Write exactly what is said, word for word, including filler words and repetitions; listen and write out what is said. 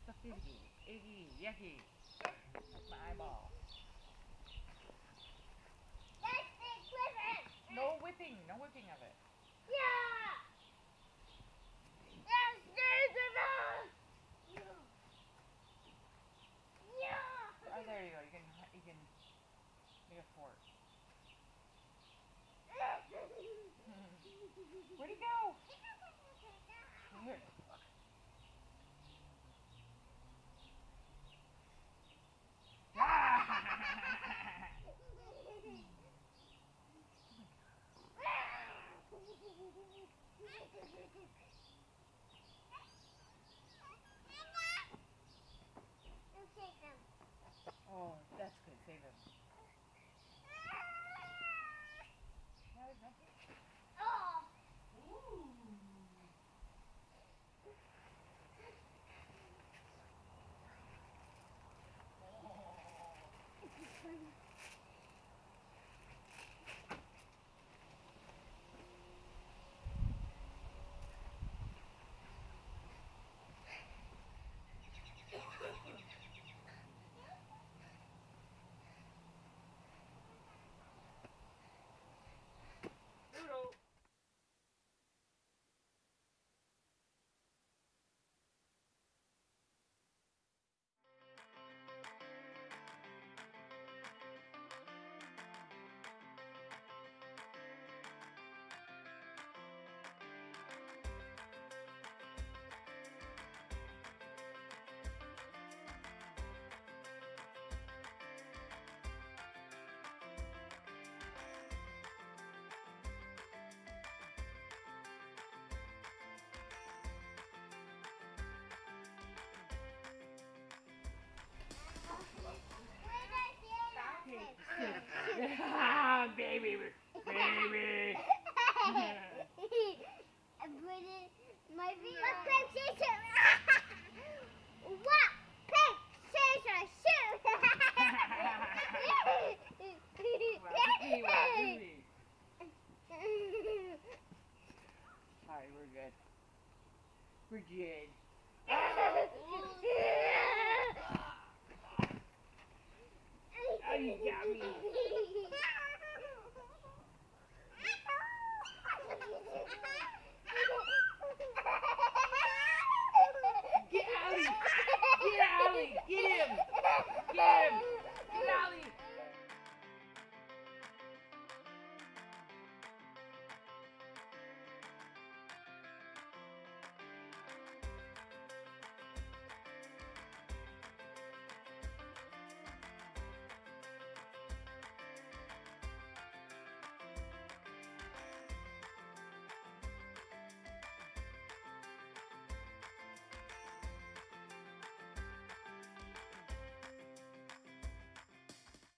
The fizzy. Iggy. Yucky. That's my eyeball. That's it, whipping. No whipping. No whipping of it. Yeah. That's dangerous. Yeah. Yeah. Oh, there you go. You can you can make a fort. Where'd he go? Here. Oh, that's good. Save him. Now he's not here. Oh. Ooh. Doodle. Ah, baby, baby. My feet. What pink scissors? What pink scissors shoot? Wacky, wacky. Alright, we're good. We're good. Oh, you got me.